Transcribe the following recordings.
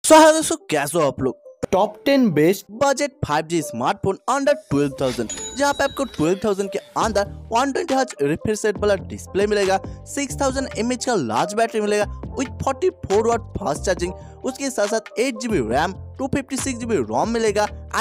So hello दोस्तों, कैसे हो आप लोग। Top 10 best budget 5G smartphone under 12,000, जहाँ पे आपको 12,000 के अंदर 120 हर्ट्ज रिफ्रेश रेट वाला डिस्प्ले मिलेगा, 6000 mAh का लार्ज बैटरी मिलेगा विथ 44 वाट फास्ट चार्जिंग। उसके साथ साथ 8GB रैम, 256GB रोम मिलेगा,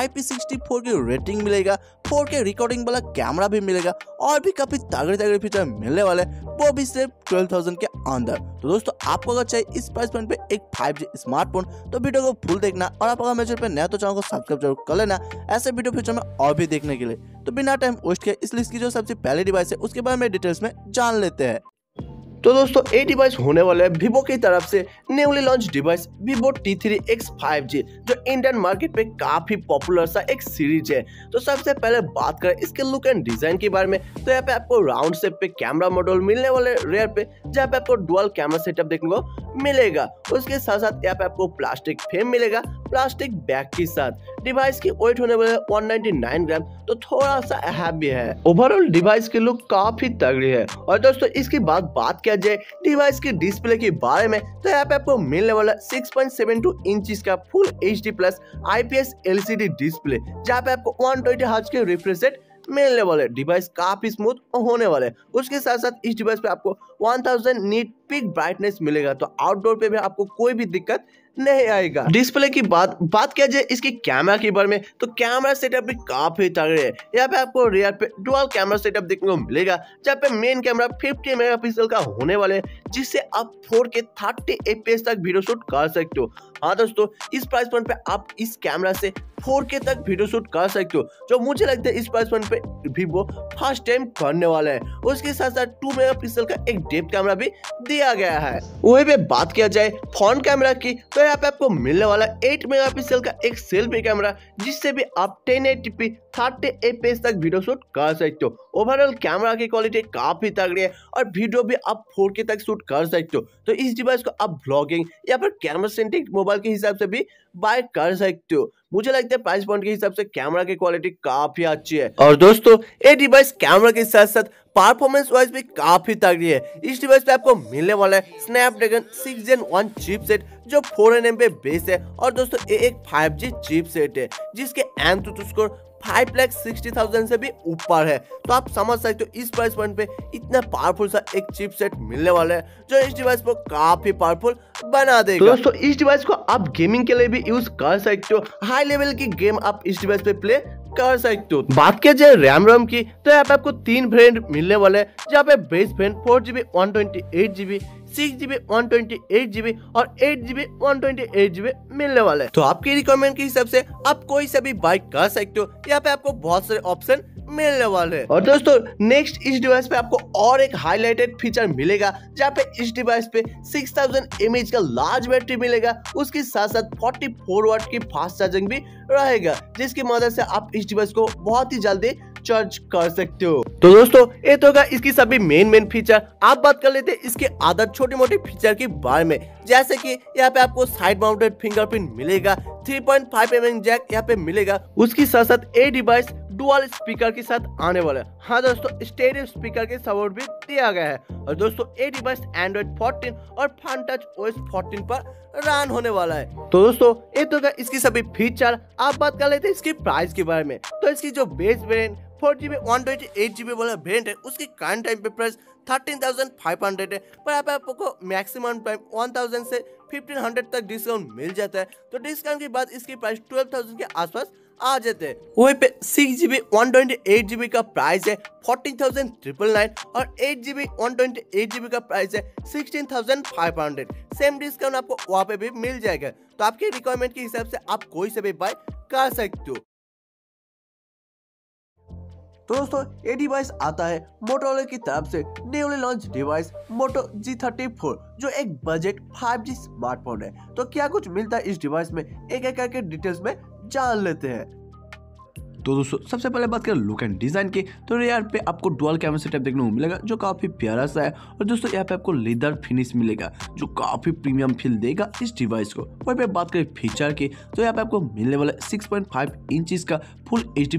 IP64 की रेटिंग मिलेगा, 4K रिकॉर्डिंग वाला कैमरा भी मिलेगा और भी काफी तगड़े फीचर मिलने वाले, वो भी सिर्फ 12,000 के अंदर। तो दोस्तों, आपको अगर चाहिए इस प्राइस पॉइंट पे एक 5G स्मार्टफोन तो वीडियो को फुल देखना, और आप अगर मेरे चैनल पे नया तो चैनल को सब्सक्राइब जरूर कर लेना ऐसे वीडियो फ्यूचर में और भी देखने के लिए। तो बिना टाइम वेस्ट किए इस लिस्ट की जो सबसे पहले डिवाइस है उसके बारे में डिटेल्स में जान लेते हैं। तो दोस्तों ये डिवाइस होने वाला है वीवो की तरफ से newly launch device Vivo T3X 5G, जो इंडियन मार्केट पे काफी पॉपुलर सा एक सीरीज है। तो सबसे पहले बात करें इसके लुक एंड डिजाइन के बारे में, तो यहाँ पे आपको राउंड शेप पे कैमरा मॉड्यूल मिलने वाले रेयर पे, जहाँ पे आपको डुअल कैमरा सेटअप देखने को मिलेगा। उसके साथ साथ यहाँ पे आपको प्लास्टिक फ्रेम मिलेगा प्लास्टिक बैग के साथ। डिवाइस की वेट होने वाला है 199 ग्राम, तो थोड़ा सा हैवी है। ओवरऑल डिवाइस की लुक काफी तगड़ी है। और दोस्तों इसकी बात किया जाए डिवाइस के डिस्प्ले के बारे में, तो यहाँ पे आपको मिलने वाला 6.72 इंच का full HD plus IPS LCD display, जहाँ पे आपको 120 हर्ट्ज के रिफ्रेश रेट मिलने वाले। डिवाइस काफी स्मूथ होने वाले। उसके साथ साथ इस डिवाइस पे आपको 1000 नीट पीक ब्राइटनेस मिलेगा, तो आउटडोर पे भी आपको कोई भी दिक्कत नहीं आएगा। डिस्प्ले की बात किया जाए इसकी कैमरा के बारे में, तो कैमरा सेटअप भी काफी तगड़े है। यहाँ पे आपको रियर पे डुअल कैमरा सेटअप देखने को मिलेगा, जहाँ पे मेन कैमरा 50 मेगापिक्सल का होने वाले, जिससे आप 4K 30 FPS तक वीडियो शूट कर सकते हो। हाँ दोस्तों, इस प्राइस पॉइंट पे आप इस कैमरा से 4K तक वीडियो शूट कर सकते हो, जो मुझे लगता है इस प्राइस पॉइंट पे वीवो फर्स्ट टाइम करने वाला है। उसके साथ साथ 2 मेगापिक्सल का एक डेप्थ कैमरा भी दिया गया है। वही पे बात किया जाए फ्रंट कैमरा की, तो यहाँ पे आपको मिलने वाला 8 मेगापिक्सल का एक सेल्फी कैमरा, जिससे भी आप 1080p 30 FPS तक वीडियो शूट कर सकते हो। ओवरऑल कैमरा की क्वालिटी काफी तगड़ी है और वीडियो भी आप 4K तक शूट कर सकते हो। तो इस डिवाइस को आप ब्लॉगिंग या फिर कैमरा सेंट्रिक मोबाइल के हिसाब से भी बाय कर सकते हो। मुझे लगता है प्राइस पॉइंट के हिसाब से कैमरा की क्वालिटी काफी अच्छी है। और दोस्तों ये डिवाइस कैमरा के साथ साथ परफॉर्मेंस वाइज भी काफी तगड़ी है। इस डिवाइस पे आपको मिलने वाला है स्नैपड्रैगन 6 Gen 1 चिपसेट, जो 4nm पे बेस है। और दोस्तों ये एक 5G चिपसेट है, जिसके एंतुतु स्कोर 5,60,000 से भी ऊपर है। तो आप समझ सकते हो इस प्राइस पॉइंट पे इतना पावरफुल सा एक चिपसेट मिलने वाला है, जो इस डिवाइस को काफी पावरफुल बना देगा। तो दोस्तों इस डिवाइस को आप गेमिंग के लिए भी यूज कर सकते हो। हाई लेवल की गेम आप इस डिवाइस पे प्ले कर सकते हो। बात किया जाए रैम रोम की, तो यहाँ पे आपको 3 वेरिएंट मिलने वाले हैं, जहाँ पे base variant 4GB 128GB, 6GB 128GB और 8GB 128GB मिलने वाले हैं। तो आपकी रिक्वायरमेंट के हिसाब से आप कोई सा भी बाय कर सकते हो। यहाँ पे आपको बहुत सारे ऑप्शन मिलने वाले हैं। और दोस्तों नेक्स्ट इस डिवाइस पे आपको और एक हाईलाइटेड फीचर मिलेगा, जहाँ पे इस डिवाइस पे 6000 mAh का लार्ज बैटरी मिलेगा। उसके साथ साथ 44 वाट की फास्ट चार्जिंग भी रहेगा, जिसकी मदद से आप इस डिवाइस को बहुत ही जल्दी चार्ज कर सकते हो। तो दोस्तों ये तो होगा इसकी सभी मेन फीचर। आप बात कर लेते हैं इसके अदर छोटे मोटे फीचर के बारे में, जैसे कि यहाँ पे आपको साइड माउंटेड फिंगरप्रिंट मिलेगा, 3.5mm जैक यहाँ पे मिलेगा। उसके साथ साथ ये डिवाइस डुअल स्पीकर के साथ आने वाला है। हाँ दोस्तों, स्टेरियो स्पीकर के सपोर्ट भी दिया गया है। और दोस्तों ये डिवाइस Android 14 और FunTouch OS 14 पर रन होने वाला है। तो दोस्तों ये तो होगा इसकी सभी फीचर। आप बात कर लेते हैं इसकी प्राइस के बारे में, तो इसकी जो बेस वेरिएंट 4GB 128GB वाला वेरिएंट है, उसकी करंट टाइम पे प्राइस 13,500 है, पर यहाँ पे आपको मैक्सिमम टाइम 1000 से 1500 तक डिस्काउंट मिल जाता है। तो डिस्काउंट के बाद इसकी प्राइस 12,000 के आसपास आ जाते हैं। वहीं पे 6GB 128GB का प्राइस है 14,999 और 8GB 128GB का प्राइस है 16,500। सेम डिस्काउंट आपको वहाँ पे भी मिल जाएगा। तो आपके रिक्वायरमेंट के हिसाब से आप कोई से भी बाय कर सकते हो। तो दोस्तों ये डिवाइस आता है मोटोरोला की तरफ से न्यूली लॉन्च डिवाइस मोटो G34, जो एक बजट 5G स्मार्टफोन है। तो क्या कुछ मिलता है इस डिवाइस में, एक एक करके डिटेल्स में जान लेते हैं। तो दोस्तों सबसे पहले बात करें लुक एंड डिजाइन की, तो यार पे आपको डुअल कैमरा सेटअप देखने को मिलेगा, जो काफी प्यारा सा है। और दोस्तों यहाँ पे आपको लेदर फिनिश मिलेगा, जो काफी प्रीमियम फील देगा इस डिवाइस को। वहीं पे बात करें फीचर की, तो यहाँ पे आपको मिलने वाला 6.5 इंच का full HD plus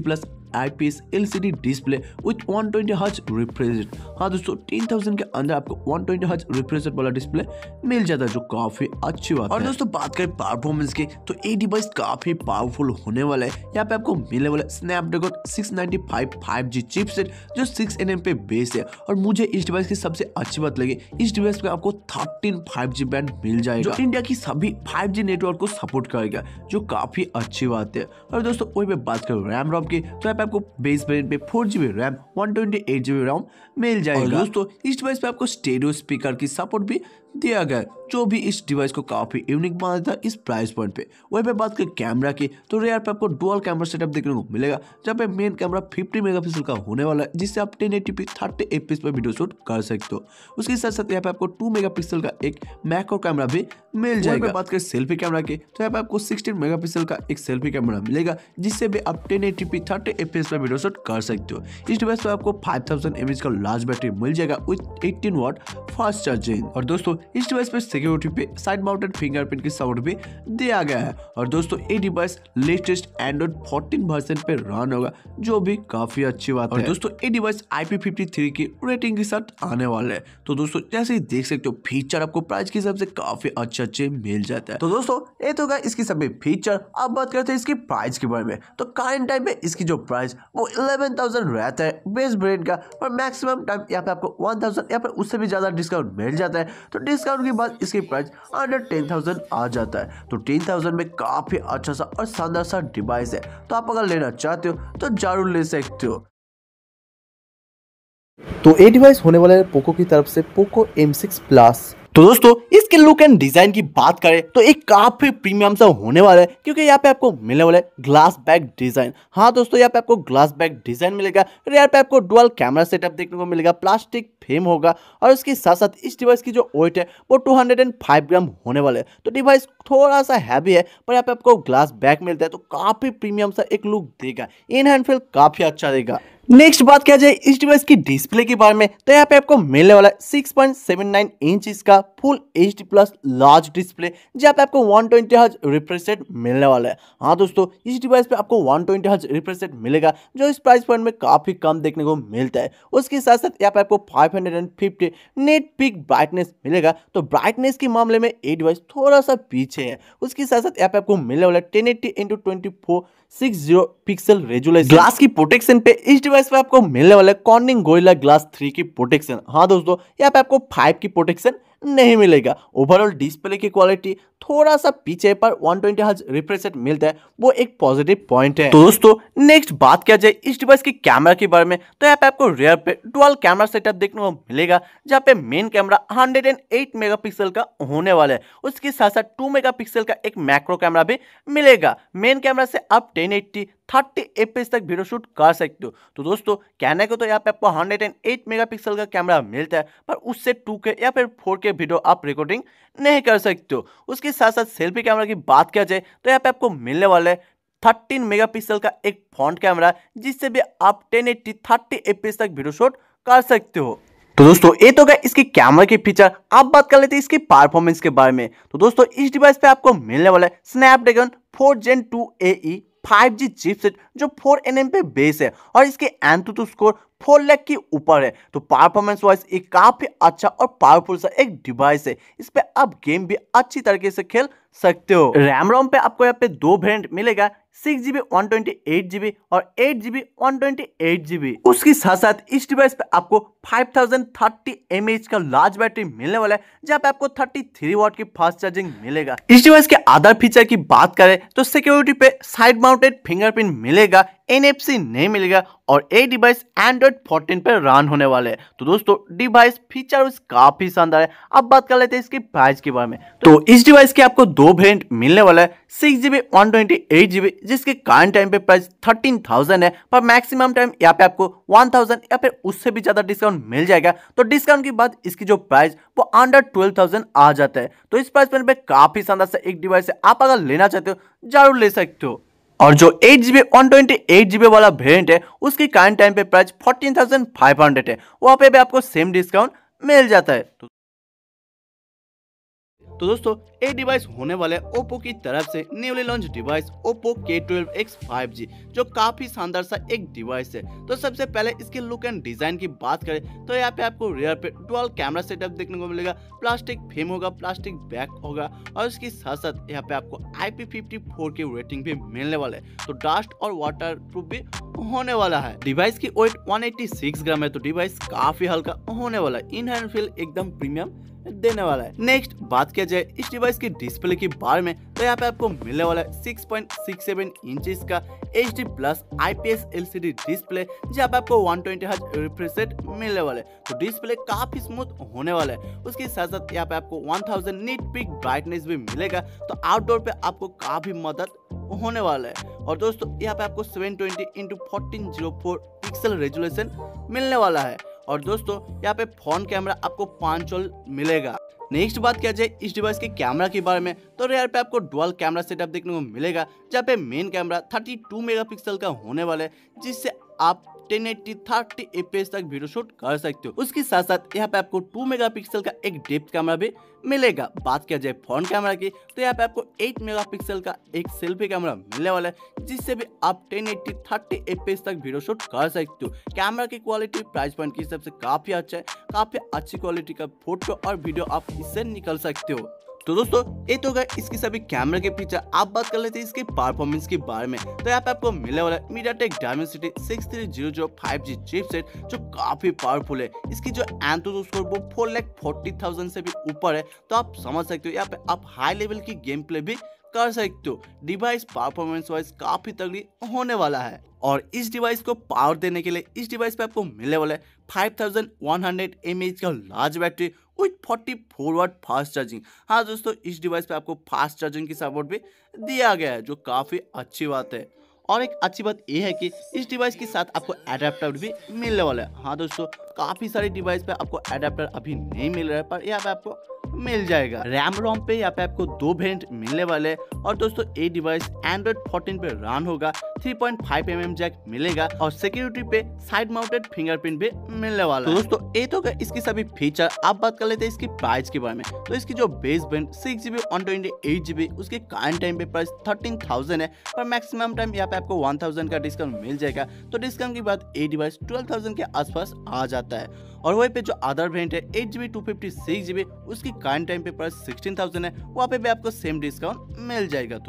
IPS LCD display with 120 hertz refresh rate. हाँ दोस्तों 3000 के अंदर आपको 120 हर्ट्ज रिफ्रेश रेट वाला डिस्प्ले मिल जाता है, जो काफी अच्छी बात है। और दोस्तों बात करें परफॉर्मेंस की, तो ये डिवाइस काफी पावरफुल होने वाला है। यहाँ पे आपको मिलने वाला स्नैपड्रैगन 695 5G चिपसेट जो 6nm पे बेस है। और मुझे इस डिवाइस की सबसे अच्छी बात लगी, इस डिवाइस पे आपको 13 5G बैंड मिल जाएगा, जो इंडिया की सभी 5G नेटवर्क को सपोर्ट करेगा, जो काफी अच्छी बात है। और दोस्तों वही पे बात करें रैम रोम की, तो यहाँ पे आपको बेस वेरिएंट पे 4GB रैम 128GB रैम मिल जाएगा। और दोस्तों इस डिवाइस पे आपको स्टेरियो स्पीकर की सपोर्ट भी दिया गया, जो भी इस डिवाइस को काफी यूनिक बनाता है इस प्राइस पॉइंट पे। वहीं पे बात करें कैमरा की, तो रेयर पे आपको डुअल कैमरा सेटअप देखने को मिलेगा, जहाँ पे मेन कैमरा 50 मेगापिक्सल का होने वाला है, जिससे आप 1080p 30 fps पर वीडियो शूट कर सकते हो। उसके साथ साथ यहाँ पे आपको 2 मेगापिक्सल का एक मैक्रो कैमरा भी मिल जाएगा। बात करें सेल्फी कैमरा की, तो यहाँ पे आपको 16 मेगापिक्सल का एक सेल्फी कैमरा मिलेगा, जिससे भी आप 1080p 30 fps पर वीडियो शूट कर सकते हो। इस डिवाइस पर आपको 5000 mAh का लार्ज बैटरी मिल जाएगा विथ 18 वाट फास्ट चार्जिंग। और दोस्तों इस डिवाइस पे सिक्योरिटी पे साइड माउंटेड फिंगरप्रिंट की सपोर्ट भी दिया गया है। और दोस्तों ये डिवाइस लेटेस्ट एंड्रॉइड 14 वर्जन पे रन होगा, जो भी काफी अच्छी बात है। और दोस्तों ये डिवाइस IP53 की रेटिंग के साथ आने वाला है। तो दोस्तों जैसे ही देख सकते हो फीचर आपको प्राइस के हिसाब से काफी अच्छे मिल जाता है। तो दोस्तों ये तो गया इसकी सभी फीचर। अब बात करते हैं इसकी प्राइस के बारे में, तो करंट टाइम में इसकी जो प्राइस वो 11,000 रहता है बेस ब्रांड का, और मैक्सिमम टाइम यहाँ पे आपको 1000 या फिर उससे भी ज्यादा डिस्काउंट मिल जाता है। तो डिस्काउंट के बाद इसकी प्राइस अंडर 10,000 आ जाता है। तो 10,000 में काफी अच्छा सा और शानदार सा डिवाइस है, तो आप अगर लेना चाहते हो तो जरूर ले सकते हो। तो ये डिवाइस होने वाला है पोको की तरफ से पोको M6 प्लस। तो दोस्तों इसके लुक एंड डिजाइन की बात करें तो एक काफी प्रीमियम सा होने वाला है, क्योंकि यहाँ पे आपको मिलने वाला है ग्लास बैक डिजाइन। हाँ दोस्तों यहाँ पे आपको ग्लास बैक डिजाइन मिलेगा, रेयर पे आपको डुअल कैमरा सेटअप देखने को मिलेगा, प्लास्टिक फ्रेम होगा, और उसके साथ साथ इस डिवाइस की जो वेट है वो 205 ग्राम होने वाला है। तो डिवाइस थोड़ा सा हैवी है, पर यहाँ पे आपको ग्लास बैक मिलता है, तो काफी प्रीमियम सा एक लुक देगा, इन हैंड फील काफी अच्छा देगा। नेक्स्ट बात किया जाए इस डिवाइस की डिस्प्ले के बारे में, तो यहाँ पे आपको मिलने वाला है 6.79 इंच का full HD plus large display, जहाँ पे आपको 120 हर्ट्ज रिफ्रेश रेट मिलने वाला है। हाँ दोस्तों इस डिवाइस पे आपको 120 हर्ट्ज रिफ्रेश रेट मिलेगा, जो इस प्राइस पॉइंट में काफी कम देखने को मिलता है। उसके साथ साथ यहाँ पे आपको 550 नेट पिक ब्राइटनेस मिलेगा, तो ब्राइटनेस के मामले में ये डिवाइस थोड़ा सा पीछे है। उसके साथ साथ यहाँ पे आपको मिलने वाला 1080x2460 पिक्सल रेजोल्यूशन। ग्लास की प्रोटेक्शन पे इस डिवाइस पे आपको मिलने वाला है कॉर्निंग गोरिल्ला ग्लास 3 की प्रोटेक्शन। हाँ दोस्तों यहाँ पे आपको 5 की प्रोटेक्शन नहीं मिलेगा। ओवरऑल डिस्प्ले की क्वालिटी थोड़ा सा पीछे, पर 120 हर्ट्ज रिफ्रेश रेट मिलता है, वो एक पॉजिटिव पॉइंट है। तो दोस्तों नेक्स्ट बात किया जाए इस डिवाइस की कैमरा के बारे में, तो यहाँ पे आपको रियर पे डुअल कैमरा सेटअप देखने को मिलेगा, जहाँ पे मेन कैमरा 108 मेगापिक्सल का होने वाला है। उसके साथ साथ 2 मेगापिक्सल का एक मैक्रो कैमरा भी मिलेगा। मेन कैमरा से आप 1080 30 fps तक वीडियो शूट कर सकते हो। तो दोस्तों कहने को तो यहाँ पे आपको 108 मेगापिक्सल का कैमरा मिलता है, पर उससे 2K या फिर 4K वीडियो आप रिकॉर्डिंग नहीं कर सकते हो। उसके साथ साथ सेल्फी कैमरा की बात किया जाए तो यहाँ पे आपको मिलने वाला है 13 मेगापिक्सल का एक फ्रंट कैमरा, जिससे भी आप 1080 30 fps तक वीडियो शूट कर सकते हो। तो दोस्तों ये तो गया इसकी कैमरा के फीचर। अब बात कर लेते हैं इसकी परफॉर्मेंस के बारे में। तो दोस्तों इस डिवाइस पे आपको मिलने वाला है Snapdragon 4 Gen 2 AE 5G chipset, जो 4nm पे बेस है, और इसके एंतुतु स्कोर 4 लाख के ऊपर है। तो परफॉर्मेंस वाइज एक काफी अच्छा और पावरफुल सा एक डिवाइस है। इस पे आप गेम भी अच्छी तरीके से खेल सकते हो। रैम रोम पे आपको यहाँ पे 2 वेरिएंट मिलेगा, 6GB 128GB और 8GB 128GB। उसके साथ साथ इस डिवाइस पे आपको 5030 mAh का लार्ज बैटरी मिलने वाला है, जहाँ पे आपको 33 वाट की फास्ट चार्जिंग मिलेगा। इस डिवाइस के अदर फीचर की बात करें तो सिक्योरिटी पे साइड माउंटेड फिंगरप्रिंट मिलेगा, NFC नहीं मिलेगा, और ये डिवाइस एंड्रॉइड 14 पे रन होने वाले हैं। तो दोस्तों डिवाइस फीचर काफी शानदार है। अब बात कर लेते हैं इसकी प्राइस के बारे में। तो इस डिवाइस के आपको 2 वेरिएंट मिलने वाला है, 6GB 128GB, जिसके करंट टाइम पे प्राइस 13,000 है, पर मैक्सिमम टाइम यहाँ पे आपको 1000 या फिर उससे भी ज्यादा डिस्काउंट मिल जाएगा। तो डिस्काउंट के बाद इसकी जो प्राइस वो अंडर 12,000 आ जाता है। तो इस प्राइस पे काफी शानदार सा एक डिवाइस है, आप अगर लेना चाहते हो जरूर ले सकते हो। और जो 8GB 128GB वाला वेरिएंट है उसकी करंट टाइम पे प्राइस 14,500 है, वहां पे भी आपको सेम डिस्काउंट मिल जाता है। तो दोस्तों ये डिवाइस होने वाले ओप्पो की तरफ से newly launch device Oppo K12X 5G, जो काफी शानदार सा एक डिवाइस है। तो सबसे पहले इसके लुक एंड डिजाइन की बात करें तो यहाँ पे आपको रियर पे डुअल कैमरा सेटअप देखने को मिलेगा, प्लास्टिक फ्रेम होगा, प्लास्टिक बैक होगा और इसके साथ साथ यहाँ पे आपको IP54 की रेटिंग भी मिलने वाला है। तो डस्ट और वाटर प्रूफ भी होने वाला है। डिवाइस की वेट 186 ग्राम है, तो डिवाइस काफी हल्का होने वाला है। इन हैंड फील एकदम प्रीमियम देने वाला है। नेक्स्ट बात किया जाए इस डिवाइस की डिस्प्ले के बारे में तो यहाँ पे आपको मिलने वाला है 6.67 इंचेस का HD plus IPS LCD display, जहाँ पे आपको 120 हर्ट्ज रिफ्रेश रेट मिलने वाला है। तो डिस्प्ले काफी स्मूथ होने वाला है। उसके साथ साथ यहाँ पे आपको 1000 नीट पिक ब्राइटनेस भी मिलेगा, तो आउटडोर पे आपको काफी मदद होने वाला है। और दोस्तों यहाँ पे आपको 720x1404 पिक्सल रेजोल्यूशन मिलने वाला है। और दोस्तों यहाँ पे फ्रंट कैमरा आपको 5 मिलेगा। नेक्स्ट बात किया जाए इस डिवाइस के कैमरा के बारे में तो रेयर पे आपको डुअल कैमरा सेटअप देखने को मिलेगा, जहाँ पे मेन कैमरा 32 मेगापिक्सल का होने वाला है, जिससे आप 1080 30 fps तक वीडियो शूट कर सकते हो। उसके साथ साथ यहाँ पे आपको 2 मेगापिक्सल का एक डेप्थ कैमरा भी मिलेगा। बात किया जाए फ्रंट कैमरा की तो यहाँ पे आपको 8 मेगापिक्सल का एक सेल्फी कैमरा मिलने वाला है, जिससे भी आप 1080 30 fps तक वीडियो शूट कर सकते हो। कैमरा की क्वालिटी प्राइस पॉइंट के हिसाब से काफी अच्छा है, काफी अच्छी क्वालिटी का फोटो और वीडियो आप इससे निकल सकते हो। तो दोस्तों ये तो गए इसकी सभी कैमरा के फीचर। आप बात कर लेते हैं इसके परफॉर्मेंस के बारे में तो यहाँ पे आपको मिलने वाला है MediaTek Dimensity 6300 5G चिपसेट, जो काफी पावरफुल है। इसकी जो एंथुसियास्ट स्कोर वो 4,40,000 से भी ऊपर है, तो आप समझ सकते हो यहाँ पे आप हाई लेवल की गेम प्ले भी कर सकते हो। डिवाइस परफॉर्मेंस वाइज काफी तगड़ी होने वाला है। और इस डिवाइस को पावर देने के लिए इस डिवाइस पे आपको मिलने वाला है 5100 mAh का large battery with 44 watt fast charging. हाँ दोस्तों इस डिवाइस पे आपको फास्ट चार्जिंग की सपोर्ट भी दिया गया है, जो काफी अच्छी बात है। और एक अच्छी बात यह है कि इस डिवाइस के साथ आपको एडेप्टर भी मिलने वाला है। हाँ दोस्तों काफी सारे डिवाइस पे आपको एडेप्टर अभी नहीं मिल रहा है, पर यहाँ पे आपको मिल जाएगा। रैम रोम पे यहाँ पे आपको 2 वेरिएंट मिलने वाले हैं। और दोस्तों ये डिवाइस एंड्रॉइड 14 पे रन होगा, 3.5 mm जैक मिलेगा और सिक्योरिटी पे साइड माउंटेड फिंगरप्रिंट भी मिलने वाला है। तो दोस्तों ये तो इसकी सभी फीचर। आप बात कर लेते हैं इसकी प्राइस के बारे में तो इसकी जो बेस वेरिएंट 6GB 128GB उसके करंट टाइम पे प्राइस 13,000 है, पर मैक्सिमम टाइम यहाँ पे आपको 1000 का डिस्काउंट मिल जाएगा। तो डिस्काउंट के बाद ये डिवाइस 12,000 के आसपास आ जाता है। और वहीं पे जो अदर वेरिएंट है 8GB 256GB उसकी करंट टाइम पे प्राइस 16,000 है, वहाँ पे भी आपको सेम डिस्काउंट मिल जाएगा।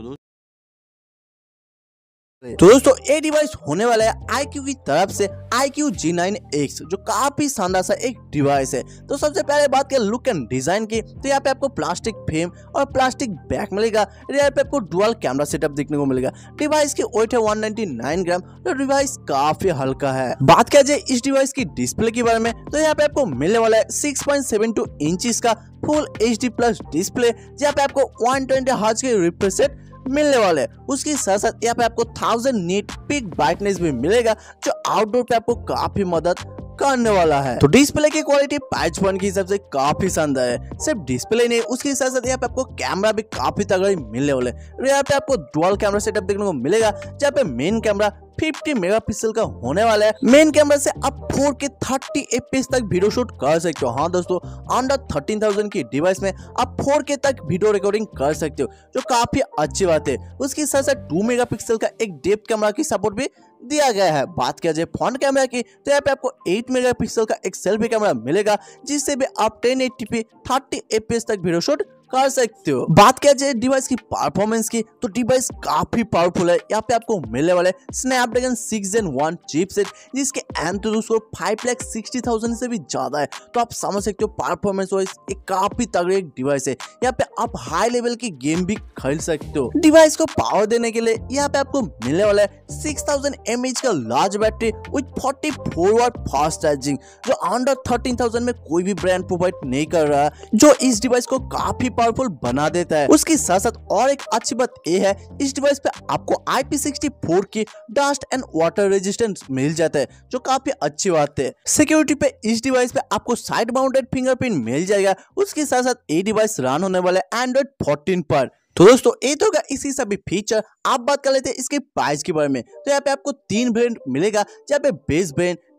तो दोस्तों ये डिवाइस होने वाला है iQOO की तरफ से iQOO G9X, जो काफी शानदार सा एक डिवाइस है। तो सबसे पहले बात करें लुक एंड डिजाइन की तो यहाँ पे आपको प्लास्टिक फ्रेम और प्लास्टिक बैक मिलेगा। रियर पे आपको डुअल कैमरा सेटअप देखने को मिलेगा। डिवाइस की वेट है 199 ग्राम, तो डिवाइस काफी हल्का है। बात किया जाए इस डिवाइस की डिस्प्ले के बारे में तो यहाँ पे आपको मिलने वाला है 6.72 इंचेस का फुल HD प्लस डिस्प्ले, जहाँ पे आपको 120 हर्ट्ज के रिफ्रेश रेट मिलने वाले हैं। उसके साथ साथ यहाँ पे आपको 1000 नीट पिक ब्राइटनेस भी मिलेगा, जो आउटडोर पे आपको काफी मदद करने वाला है। तो डिस्प्ले की क्वालिटी पैच पॉइंट के हिसाब से काफी शानदार है। सिर्फ डिस्प्ले नहीं, उसके साथ साथ यहाँ पे आपको कैमरा भी काफी तगड़ा मिलने वाला है। यहाँ पे आपको डुअल कैमरा सेटअप देखने को मिलेगा, जहाँ पे मेन कैमरा 50 मेगापिक्सल का होने वाला है। मेन कैमरा से आप 4K 30 fps तक वीडियो शूट कर सकते हो। हाँ दोस्तों अंडर 13,000 की डिवाइस में आप 4K तक वीडियो रिकॉर्डिंग कर सकते हो, जो काफी अच्छी बात है। उसके साथ साथ 2 मेगापिक्सल का एक डेप्थ कैमरा की सपोर्ट भी दिया गया है। बात किया जाए फ्रंट कैमरा की तो यहाँ पे आपको 8 मेगापिक्सल का एक सेल्फी कैमरा मिलेगा, जिससे भी आप 1080p 30 fps तक वीडियो शूट कर सकते हो। बात किया जाए डिवाइस की परफॉर्मेंस की तो डिवाइस काफी पावरफुल है। यहाँ पे आपको मिलने वाला है स्नैपड्रैगन 6 Gen 1 चिपसेट, जिसके एंथुसियास्ट स्कोर 5,60,000 से भी ज्यादा है। तो आप समझ सकते हो परफॉर्मेंस वाइज एक काफी तगड़ी डिवाइस है। यहाँ पे आप हाई लेवल की गेम भी खेल सकते हो। डिवाइस को पावर देने के लिए यहाँ पे आपको मिलने वाला है 6000 mAh का large battery with 44 watt fast charging, जो अंडर 13,000 में कोई भी ब्रांड प्रोवाइड नहीं कर रहा है, जो इस डिवाइस को काफी पावरफुल बना देता है। उसके साथ साथ और एक अच्छी बात यह है इस डिवाइस पे आपको IP64 की डस्ट एंड वाटर रेजिस्टेंस मिल जाता है, जो काफी अच्छी बात है। सिक्योरिटी पे इस डिवाइस पे आपको साइड माउंटेड फिंगरप्रिंट मिल जाएगा। उसके साथ साथ ये डिवाइस रन होने वाला है एंड्रॉइड 14 पर। तो दोस्तों ये तो होगा इसी सभी फीचर। आप बात कर लेते हैं इसके प्राइस के बारे में तो यहाँ पे आपको 3 वेरिएंट मिलेगा, जहाँ पे बेस वेरिएंट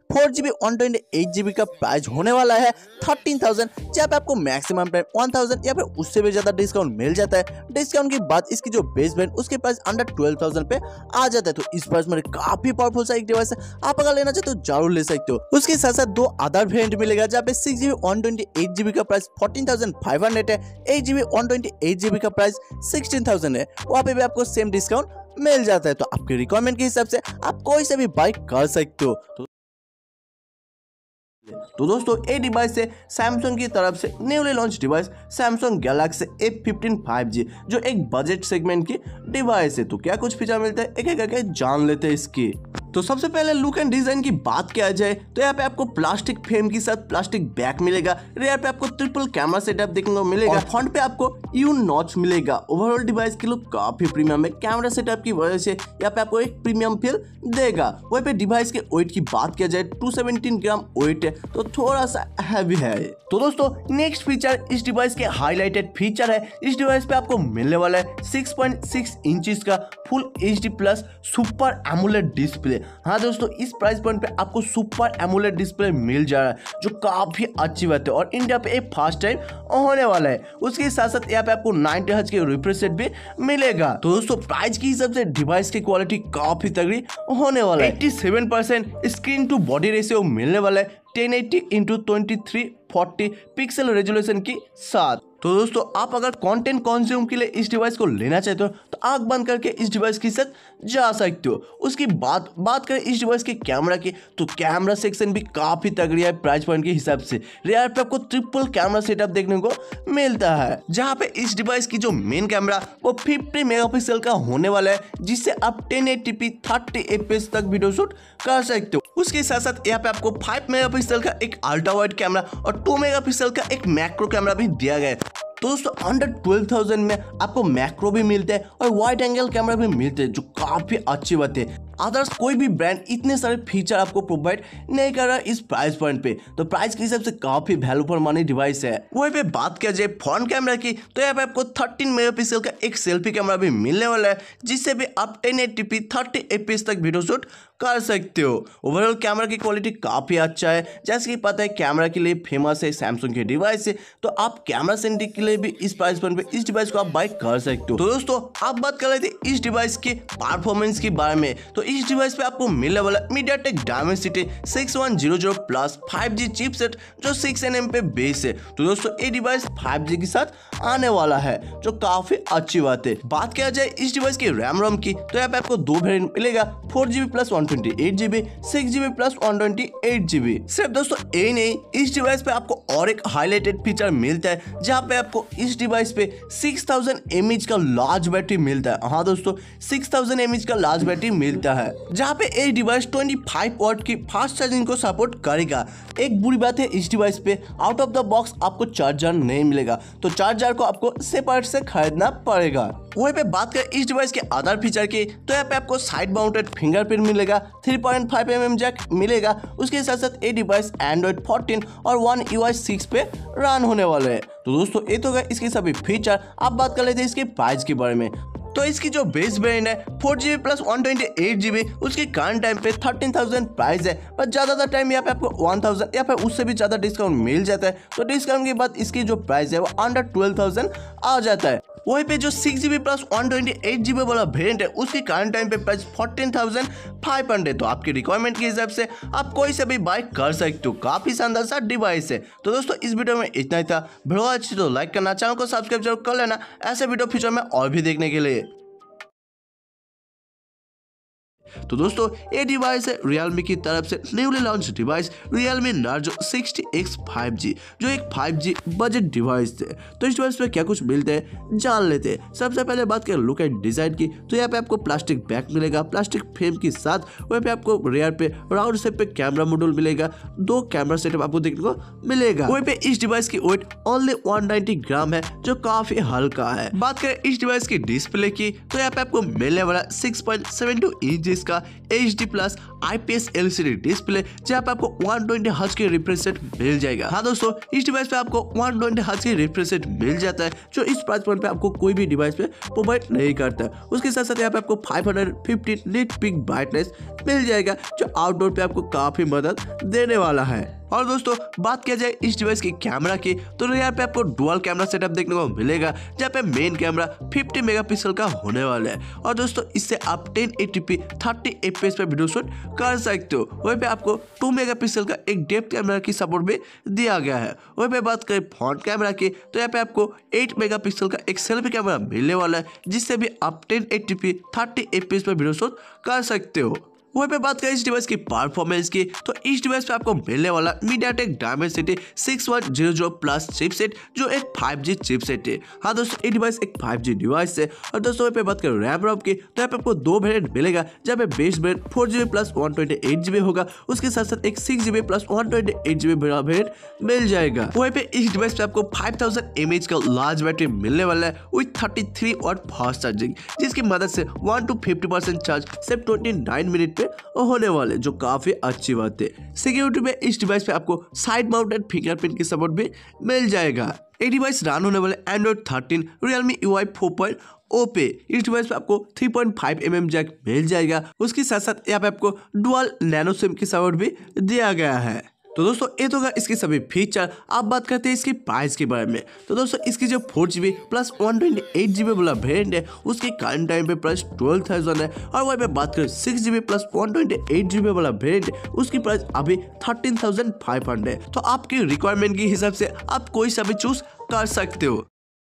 4GB 128GB का प्राइस होने वाला है 13,000, जहाँ पे आपको मैक्सिमम प्राइस 1,000 या फिर उससे भी ज्यादा डिस्काउंट मिल जाता है। डिस्काउंट की बात इसकी जो बेस वेरिएंट उसके प्राइस अंडर 12,000 पे आ जाता है। तो इस प्राइस में काफी पावरफुल सा एक डिवाइस है, आप अगर लेना चाहते हो जरूर ले सकते हो। उसके साथ साथ दो अदर वेरिएंट मिलेगा, जहाँ पे 6GB 128GB का प्राइस 14,500 है, 8GB 128GB का प्राइस 16,000 है। वहाँ पे भी आपको सेम डिस्काउंट मिल जाता है। तो आपके रिक्वायरमेंट के हिसाब से आप कोई से भी बाई कर सकते हो। तो दोस्तों ये डिवाइस है सैमसंग की तरफ से newly launch device Samsung Galaxy A15 5G, जो एक बजट सेगमेंट की डिवाइस है। तो क्या कुछ फीचर मिलते हैं एक एक करके जान लेते हैं इसकी। तो सबसे पहले लुक एंड डिजाइन की बात किया जाए तो यहाँ पे आपको प्लास्टिक फ्रेम के साथ प्लास्टिक बैक मिलेगा। रेयर पे आपको ट्रिपल कैमरा सेटअप देखने को मिलेगा और फ्रंट पे आपको यू नॉच मिलेगा। ओवरऑल डिवाइस की लुक काफी प्रीमियम है, कैमरा सेटअप की वजह से यहाँ पे आपको एक प्रीमियम फील देगा। वहीं पे डिवाइस के वेट की बात किया जाए 217 ग्राम वेट है, तो थोड़ा सा हैवी है। तो दोस्तों नेक्स्ट फीचर इस डिवाइस के हाईलाइटेड फीचर है। इस डिवाइस पे आपको मिलने वाला है 6.6 इंचेस का full HD plus super AMOLED display. हाँ दोस्तों इस प्राइस पॉइंट पे आपको सुपर एमोलेड डिस्प्ले मिल जा रहा है, जो काफी अच्छी बात है और इंडिया पे एक फर्स्ट टाइम होने वाला है। उसके साथ साथ यहाँ पे आपको 90 हर्ट्ज के रिफ्रेश रेट भी मिलेगा। तो दोस्तों प्राइस के हिसाब से डिवाइस की क्वालिटी काफी तगड़ी होने वाला है। 87% स्क्रीन टू बॉडी रेशियो मिलने वाला है 1080x2340 पिक्सल रेजोल्यूशन के साथ। तो दोस्तों आप अगर कंटेंट कंज्यूम के लिए इस डिवाइस को लेना चाहते हो तो आंख बंद करके इस डिवाइस के साथ जा सकते हो। उसकी बात करें इस डिवाइस के कैमरा की, तो कैमरा सेक्शन भी काफी तगड़ी है प्राइस पॉइंट के हिसाब से। रेयर पे आपको ट्रिपल कैमरा सेटअप देखने को मिलता है, जहां पे इस डिवाइस की जो मेन कैमरा वो 50 मेगापिक्सल का होने वाला है, जिससे आप 1080p 30 fps तक वीडियो शूट कर सकते हो। उसके साथ साथ यहाँ पे आपको 5 मेगापिक्सल का एक अल्ट्रा वाइड कैमरा और 2 मेगापिक्सल का एक मैक्रो कैमरा भी दिया गया है। तो दोस्तों अंडर 12,000 में आपको मैक्रो भी मिलते हैं और वाइड एंगल कैमरा भी मिलते हैं, जो काफी अच्छी बात है। अदर्स कोई भी ब्रांड इतने सारे फीचर आपको प्रोवाइड नहीं कर रहा इस प्राइस पॉइंट पे, तो प्राइस के हिसाब से काफी वैल्यू फॉर मनी डिवाइस है। वहीं पे बात किया जाए फ्रंट कैमरा की, तो यहाँ पे आपको 13 मेगापिक्सल का एक सेल्फी कैमरा भी मिलने वाला है, जिससे भी आप 1080p 30 fps तक वीडियो शूट कर सकते हो। ओवरऑल कैमरा की क्वालिटी काफी अच्छा है। जैसे कि पता है कैमरा के लिए फेमस है सैमसंग के डिवाइस है, तो आप कैमरा सेंट्रिक के लिए भी इस प्राइस पॉइंट पे इस डिवाइस को आप बाय कर सकते हो। तो दोस्तों आप बात कर रहे थे इस डिवाइस के परफॉर्मेंस के बारे में, तो इस डिवाइस पे आपको मिलने वाला MediaTek Dimensity 6100 plus 5G chipset, जो 6nm पे बेस है। तो दोस्तों ये डिवाइस 5G के साथ आने वाला है, जो काफी अच्छी बात है। बात किया जाए इस डिवाइस की रैम रोम की, तो यहाँ पे आपको दो वेरिएंट मिलेगा, 4GB plus 128GB, 6GB plus 128GB। सिर्फ दोस्तों ये नहीं, इस डिवाइस पे आपको और एक हाईलाइटेड फीचर मिलता है, जहाँ पे आपको इस डिवाइस पे 6000 mAh का लार्ज बैटरी मिलता है। हाँ दोस्तों 6000 mAh का लार्ज बैटरी मिलता है, जहाँ पे ये डिवाइस 25 वाट की फास्ट चार्जिंग को सपोर्ट करेगा। एक बुरी बात है इस डिवाइस पे आउट ऑफ द बॉक्स आपको चार्जर नहीं मिलेगा, तो चार्जर को आपको सेपरेट से खरीदना पड़ेगा। वहीं पे बात करें इस डिवाइस के अदर फीचर की, तो यहाँ पे आपको साइड माउंटेड फिंगरप्रिंट मिलेगा, 3.5mm जैक मिलेगा। उसके साथ साथ ये डिवाइस Android 14 और One UI 6 पे रन होने वाले हैं। तो दोस्तों ये तो गए इसके सभी फीचर। आप बात कर लेते हैं इसके प्राइस के बारे में। तो इसकी जो बेस वेरिएंट है 4GB प्लस 128GB, उसकी करंट टाइम पे 13,000 प्राइस है, पर ज्यादातर टाइम यहाँ पे आपको 1,000 या फिर उससे भी ज्यादा डिस्काउंट मिल जाता है। तो डिस्काउंट के बाद इसकी जो प्राइस है वो अंडर 12,000 आ जाता है। वहीं पे जो 6GB प्लस 128GB वाला वेरिएंट है, उसकी करंट टाइम पे प्राइस 14,500। तो आपकी रिक्वायरमेंट के हिसाब से आप कोई से भी बाय कर सकते हो। काफी शानदार सा डिवाइस है। तो दोस्तों इस वीडियो में इतना ही था। वीडियो अच्छी तो लाइक करना, चैनल को सब्सक्राइब जरूर कर लेना ऐसे वीडियो फ्यूचर में और भी देखने के लिए। तो दोस्तों ये डिवाइस है Realme की तरफ से newly launch device Realme Narzo 60X 5G, जो एक 5G बजट डिवाइस है। तो इस डिवाइस पे क्या कुछ मिलते हैं जान लेते हैं। सबसे पहले बात करें लुक एंड डिजाइन की, तो यहाँ पे आपको प्लास्टिक बैक मिलेगा प्लास्टिक फ्रेम के साथ। वहीं पे आपको रेयर पे राउंड शेप पे कैमरा मॉड्यूल मिलेगा, 2 कैमरा सेटअप आपको देखने को मिलेगा। वहीं पे इस डिवाइस की वेट ओनली 190 ग्राम है, जो काफी हल्का है। बात करें इस डिवाइस की डिस्प्ले की, तो यहाँ पे आपको मिलने वाला 6.72 इंच इंचेस का HD plus IPS LCD display, जहाँ पे आपको 120 हर्ट्ज की रिफ्रेश रेट मिल जाएगा। हाँ दोस्तों, इस डिवाइस पे आपको 120 हर्ट्ज की रिफ्रेश रेट मिल जाता है, जो इस प्राइस पॉइंट पे आपको कोई भी डिवाइस पे प्रोवाइड नहीं करता है। उसके साथ साथ यहाँ पे आपको 550 निट पिक ब्राइटनेस मिल जाएगा, जो आउटडोर पे आपको काफी मदद देने वाला है। और दोस्तों, बात किया जाए इस डिवाइस की कैमरा की, तो यहाँ पे आपको डुअल कैमरा सेटअप देखने को मिलेगा, जहाँ पे मेन कैमरा 50 मेगापिक्सल का होने वाला है। और दोस्तों, इससे आप 1080p 30 fps पे वीडियो शूट कर सकते हो। वहीं पे आपको 2 मेगापिक्सल का एक डेप्थ कैमरा की सपोर्ट भी दिया गया है। वहीं पे बात करें फ्रंट कैमरा की, तो यहाँ पे आपको 8 मेगापिक्सल का एक सेल्फी कैमरा मिलने वाला है, जिससे भी आप 1080p 30 fps पे वीडियो शूट कर सकते हो। वहीं पे बात करें इस डिवाइस की परफॉर्मेंस की, तो इस डिवाइस पे आपको मिलने वाला MediaTek Dimensity 6100 प्लस चिपसेट, जो एक 5G चिपसेट है। हाँ दोस्तों, ये डिवाइस एक 5G डिवाइस है। और दोस्तों, वहीं पे बात करें रैम रोम की, तो यहाँ पे आपको 2 वेरिएंट मिलेगा, जहाँ पे base variant 4GB plus 128GB होगा। उसके साथ साथ एक 6GB प्लस 128GB वेरिएंट मिल जाएगा। वहीं पे इस डिवाइस पे आपको 5000 mAh का लार्ज बैटरी मिलने वाला है विथ 33 वाट फास्ट चार्जिंग, जिसकी मदद से 1 to 50% चार्ज सिर्फ 29 मिनट होने वाले, जो काफी अच्छी बात है। सिक्योरिटी में इस डिवाइस पे आपको साइड माउंटेड फिंगरप्रिंट की सपोर्ट भी मिल जाएगा। ये डिवाइस रन होने वाले Android 13 Realme UI 4.0 पे। इस डिवाइस पे आपको 3.5mm जैक मिल जाएगा। उसके साथ साथ यहाँ पे आपको डुअल नैनो सिम की सपोर्ट भी दिया गया है। तो दोस्तों, ये तो होगा इसके सभी फीचर। आप बात करते हैं इसकी प्राइस के बारे में। तो दोस्तों, इसकी जो 4GB प्लस 128GB वाला वेरिएंट है, उसकी करंट टाइम पे प्राइस 12,000 है। और वहीं पे बात करें 6GB प्लस 128GB वाला वेरिएंट है, उसकी प्राइस अभी 13,500 है। तो आपकी रिक्वायरमेंट के हिसाब से आप कोई सा भी चूज कर सकते हो।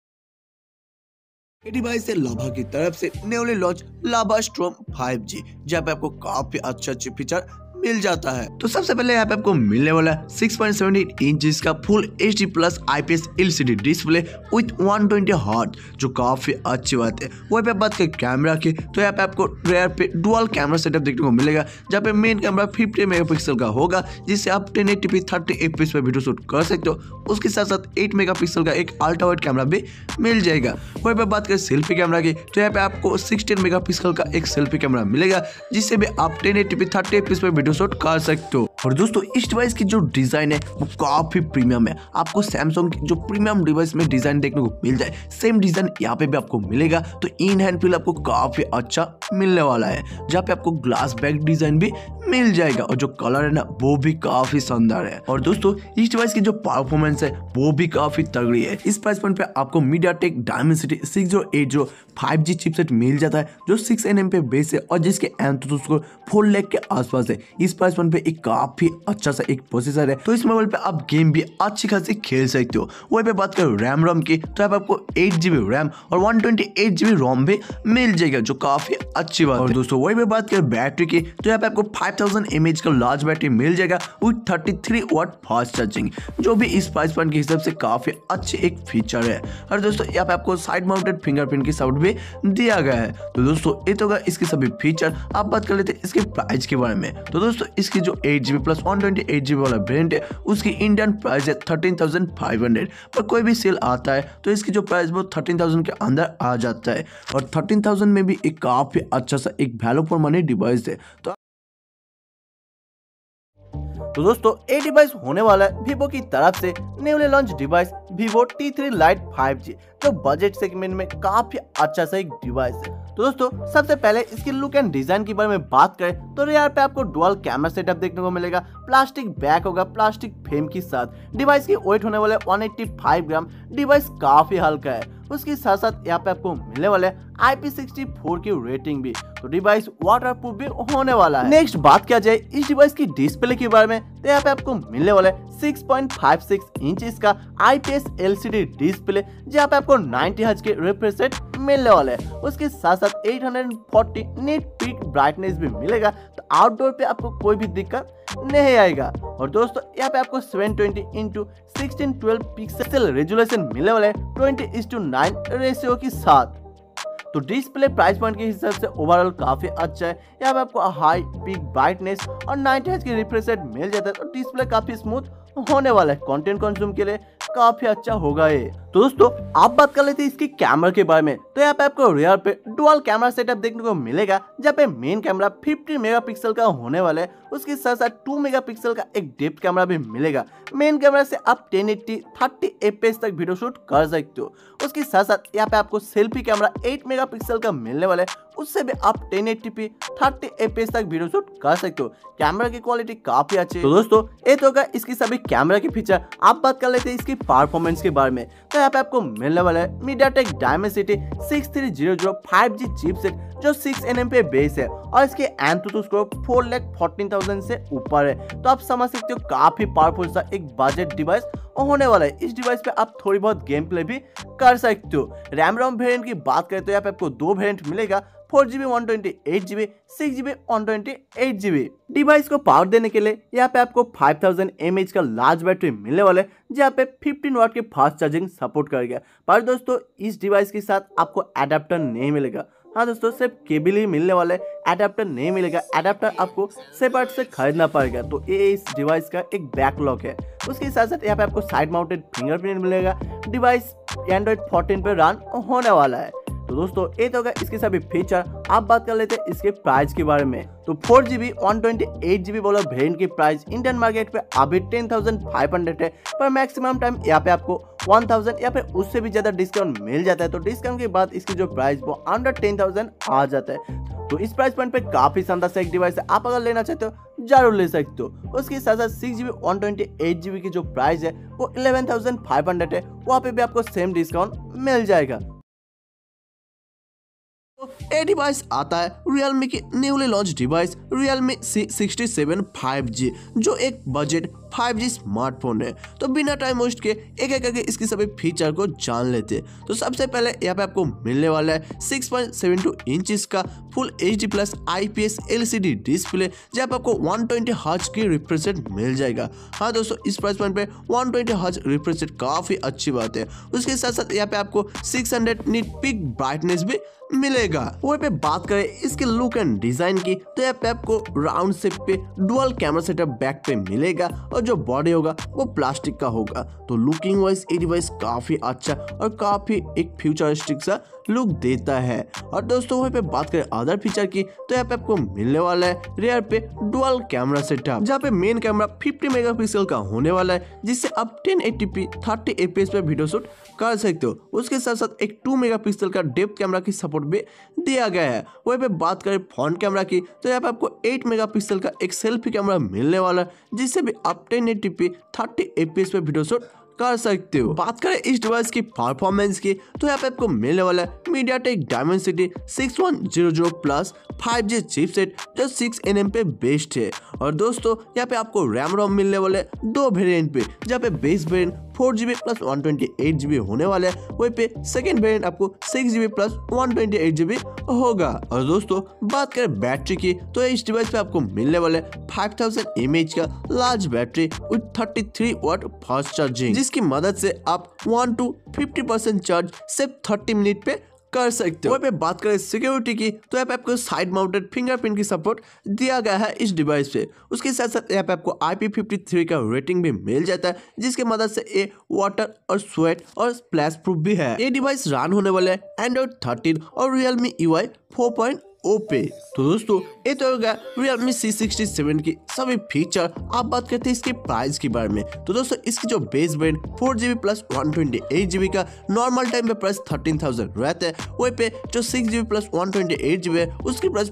ये डिवाइस है लाभा की तरफ से न्यूली लॉन्च लाभा स्ट्रॉम 5G, जहाँ पे आपको काफी अच्छे फीचर मिल जाता है। तो सबसे पहले यहाँ पे आपको मिलने वाला 6.78 इंच का full HD plus IPS LCD display with 120 hertz, जो काफी अच्छी बात है। वहीं पे बात करें कैमरा की, तो यहाँ पे आपको रेयर पे डुअल कैमरा सेटअप देखने को मिलेगा, जहाँ पे मेन कैमरा 50 मेगापिक्सल का होगा, जिससे आप 1080p 30 fps पे वीडियो शूट कर सकते हो। उसके साथ साथ 8 मेगापिक्सल का एक अल्ट्रा वाइड कैमरा भी मिल जाएगा। वहीं पे बात करें सेल्फी कैमरा की, तो यहाँ पे आपको 16 मेगापिक्सल का एक सेल्फी कैमरा मिलेगा, जिससे भी आप 1080p 30 fps पे शूट कर सकते हो। और दोस्तों, इस डिवाइस की जो डिजाइन है वो काफी प्रीमियम है। आपको सैमसंग की जो प्रीमियम डिवाइस में डिजाइन देखने को मिल जाए, सेम डिजाइन यहाँ पे भी आपको मिलेगा। तो इन हैंड फील आपको काफी अच्छा मिलने वाला है, जहाँ पे आपको ग्लास बैक डिजाइन भी मिल जाएगा। और जो कलर है ना, वो भी काफी शानदार है। और दोस्तों, इस डिवाइस की जो परफॉर्मेंस है वो भी काफी तगड़ी है। इस प्राइस पॉइंट पे आपको MediaTek Dimensity 6080 5G चिपसेट मिल जाता है, जो 6nm पे बेस है और जिसके एंथोस को 4 लाख के आसपास है। इस प्राइस पॉइंट पे एक काफी अच्छा सा एक प्रोसेसर है, तो इस मोबाइल पे आप गेम भी अच्छी खासी खेल सकते हो। वहीं पे बात करें रैम रोम की, तो यहाँ पे आपको 8GB रैम और 128GB रोम भी मिल जाएगा, जो काफी अच्छी बात है। और दोस्तों, वहीं पे बात करें बैटरी की, तो यहाँ पे आपको 5000 mAh का लार्ज बैटरी मिल जाएगा विथ 33 वाट फास्ट चार्जिंग, जो भी इस प्राइस पॉइंट के हिसाब से काफी अच्छे एक फीचर है। और दोस्तों, यहाँ पे आपको साइड माउंटेड फिंगरप्रिंट की सपोर्ट भी दिया गया है। तो दोस्तों, ये तो होगा इसके सभी फीचर। आप बात कर लेते हैं इसके प्राइस के बारे में। तो दोस्तों, इसकी जो 8GB प्लस 128GB वाला वेरिएंट है, उसकी इंडियन प्राइस है 13,500। पर कोई भी सेल आता है तो इसकी जो प्राइस वो 13,000 के अंदर आ जाता है। और 13,000 में भी एक काफी अच्छा सा एक वैल्यू फॉर मनी डिवाइस है। तो दोस्तों, ये डिवाइस होने वाला है वीवो की तरफ से newly launch device Vivo T3 Lite 5G, जो बजट सेगमेंट में काफी अच्छा सा एक डिवाइस है। तो दोस्तों, सबसे पहले इसकी लुक एंड डिजाइन के बारे में बात करें तो यहाँ पे आपको डुअल कैमरा सेटअप देखने को मिलेगा, प्लास्टिक बैक होगा प्लास्टिक फ्रेम के साथ। डिवाइस की वेट होने वाले 185 ग्राम। डिवाइस काफी हल्का है। उसके साथ साथ यहाँ पे आपको मिलने वाले IP64 की रेटिंग भी। तो डिवाइस वाटरप्रूफ भी होने वाला है। नेक्स्ट बात किया जाए इस डिवाइस की डिस्प्ले के बारे में, तो यहाँ पे आपको मिलने वाला है 6.56 इंच का IPS LCD डिस्प्ले, जहाँ पे आपको 90 हर्ट्ज के रिफ्रेश रेट मिलने वाला है। उसके साथ साथ 840 निट पीक ब्राइटनेस भी मिलेगा। तो आउटडोर पे आपको कोई भी दिक्कत नहीं आएगा। और दोस्तों, यहाँ पे आपको 720x1612 पिक्सल रेजोल्यूशन मिलने वाला है 20:9 रेशियो के साथ। तो डिस्प्ले प्राइस पॉइंट के हिसाब से ओवरऑल काफी अच्छा है। यहाँ पे आपको हाई पीक ब्राइटनेस और 90 हर्ट्ज की रिफ्रेश रेट मिल जाता है। तो डिस्प्ले काफी स्मूथ होने वाला है। कंटेंट कंज्यूम के लिए काफी अच्छा होगा ये। तो दोस्तों आप बात कर लेते हैं इसकी कैमरा के बारे में। तो यहाँ पे आपको रियर पे डुअल कैमरा सेटअप देखने को मिलेगा, जहाँ पे मेन कैमरा 50 मेगापिक्सल का होने वाला है। उसके साथ साथ 2 मेगापिक्सल का एक डेप्थ कैमरा भी मिलेगा। मेन कैमरा से आप 1080 30 fps तक वीडियो शूट कर सकते हो। उसके साथ साथ यहाँ पे आपको सेल्फी कैमरा 8 मेगापिक्सल का मिलने वाला है, उससे भी आप 1080p 30 fps तक वीडियो शूट कर सकते हो। कैमरा की क्वालिटी काफी अच्छी है। तो दोस्तों ये तो होगा इसकी सभी कैमरा के फीचर। आप बात कर लेते हैं इसकी परफॉर्मेंस के बारे में। तो यहाँ पे आपको मिलने वाला है मीडियाटेक डायमेंसिटी 6300 5G चिपसेट, जो 6nm पे बेस है और इसके एंथुथू स्कोर 4,14,000 से ऊपर है। तो आप समझ सकते हो काफी पावरफुल सा एक बजट डिवाइस होने वाला है। इस डिवाइस पे आप थोड़ी बहुत गेम प्ले भी कर सकते हो। रैम रोम वेरिएंट की बात करें तो यहाँ पे आपको 2 वेरिएंट मिलेगा, 4GB 128GB, 6GB 128GB। Device को पावर देने के लिए यहाँ पे आपको 5000 mAh का लार्ज बैटरी मिलने वाला है, जहाँ पे 15 वाट के फास्ट चार्जिंग सपोर्ट करेगा। पर दोस्तों इस डिवाइस के साथ आपको एडाप्टर नहीं मिलेगा। हाँ दोस्तों, सिर्फ केबल ही मिलने वाला है, एडाप्टर नहीं मिलेगा। एडाप्टर आपको सेपरेट से खरीदना पड़ेगा। तो ये इस डिवाइस का एक बैकलॉग है। उसके साथ साथ यहाँ पे आपको साइड माउंटेड फिंगरप्रिंट मिलेगा। डिवाइस Android 14 पे रन होने वाला है। तो दोस्तों ये तो होगा इसके सभी फीचर। आप बात कर लेते हैं इसके प्राइस के बारे में। तो 4GB 128GB वाला वेरिएंट की प्राइस इंडियन मार्केट पे अभी 10,500 है, पर मैक्सिमम टाइम यहाँ पे आपको 1000 या फिर उससे भी ज्यादा डिस्काउंट मिल जाता है। तो डिस्काउंट के बाद इसकी जो प्राइस वो अंडर 10,000 आ जाता है। तो इस प्राइस पॉइंट पे काफी शानदार सा एक डिवाइस है। आप अगर लेना चाहते हो जरूर ले सकते हो। उसके साथ साथ 6GB 128GB की जो प्राइस है वो 11,500 है, वहाँ पे भी आपको सेम डिस्काउंट मिल जाएगा। ये डिवाइस आता है Realme की newly launch device Realme C67 5G, जो एक बजट 5G स्मार्टफोन है। तो बिना टाइम वेस्ट के एक एक करके इसकी सभी फीचर को जान लेते हैं। तो सबसे पहले यहाँ पे आपको मिलने वाला है 6.72 इंचेस का full HD plus IPS LCD display, जहाँ पे आपको 120 हर्ट्ज की रिफ्रेश रेट मिल जाएगा। हाँ दोस्तों, इस प्राइस पॉइंट पे 120 हर्ट्ज रिफ्रेश रेट काफी अच्छी बात है। उसके साथ साथ यहाँ पे आपको 600 निट पीक ब्राइटनेस भी मिलेगा। वहीं पे बात करें इसके लुक एंड डिजाइन की, तो यहाँ पे आपको राउंड शेप पे डुअल कैमरा सेटअप बैक पे मिलेगा और जो बॉडी होगा वो प्लास्टिक का होगा। तो लुकिंग वाइज ये डिवाइस काफी अच्छा और काफी एक फ्यूचरिस्टिक सा लुक देता है। और दोस्तों वहीं पे बात करें अदर फीचर की, तो यहाँ पे आपको मिलने वाला है रियर पे डुअल कैमरा सेटअप, जहाँ पे मेन कैमरा 50 मेगापिक्सल का होने वाला है, जिससे आप 1080p 30 fps पे वीडियो शूट कर सकते हो। उसके साथ साथ एक 2 मेगापिक्सल का डेप्थ कैमरा की सपोर्ट भी दिया गया है। वहीं पे बात करें फ्रंट कैमरा की, तो यहाँ पे आपको 8 मेगापिक्सल का एक सेल्फी कैमरा मिलने वाला है, जिससे भी आप 1080p 30 fps पे वीडियो शूट कर सकते हो। बात करें इस डिवाइस की परफॉर्मेंस की, तो यहाँ पे आपको मिलने वाला है MediaTek Dimensity 6100 plus 5G chipset, जो 6nm पे बेस्ड है। और दोस्तों यहाँ पे आपको रैम रोम मिलने वाले 2 वेरिएंट पे, जहाँ पे base variant 4GB plus 128GB होने वाला है, वहीं पे सेकेंड वेरिएंट आपको 6GB प्लस 128GB होगा। और दोस्तों बात करें बैटरी की, तो इस डिवाइस पे आपको मिलने वाले 5000 mAh का large battery with 33 watt fast charging, जिसकी मदद से आप 1 to 50% चार्ज सिर्फ 30 मिनट पे कर सकते हो। वहीं पे बात करें सिक्योरिटी की, तो यहाँ पे आपको साइड माउंटेड फिंगरप्रिंट की सपोर्ट दिया गया है इस डिवाइस पे। उसके साथ साथ यहाँ पे आपको IP53 का रेटिंग भी मिल जाता है, जिसके मदद से ये वाटर और स्वेट और स्प्लैश प्रूफ भी है। ये डिवाइस रन होने वाला है Android 13 और Realme UI 4.0 पे। तो दोस्तों ये तो होगा Realme C67 की सभी फीचर। आप बात करते हैं इसके प्राइस के बारे में। तो दोस्तों इसकी जो base variant 4GB plus 128GB का नॉर्मल टाइम पे प्राइस 13,000 रहता है, वहीं पे जो 6GB प्लस 128GB है उसकी प्राइस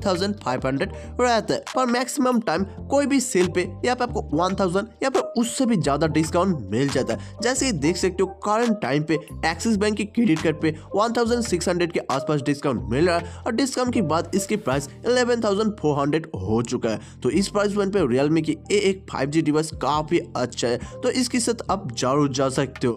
14,500 रहता है। पर मैक्सिमम टाइम कोई भी सेल पे यहाँ पे आपको 1000 या फिर उससे भी ज्यादा डिस्काउंट मिल जाता है। जैसे देख सकते हो करंट टाइम पे एक्सिस बैंक की क्रेडिट कार्ड पे 1600 के आसपास डिस्काउंट मिल रहा है, और डिस्काउंट के बाद इसकी प्राइस 11,400 हो चुका है। तो इस प्राइस पॉइंट पे Realme की एक 5G डिवाइस काफी अच्छा है, तो इसके साथ आप जरूर जा सकते हो।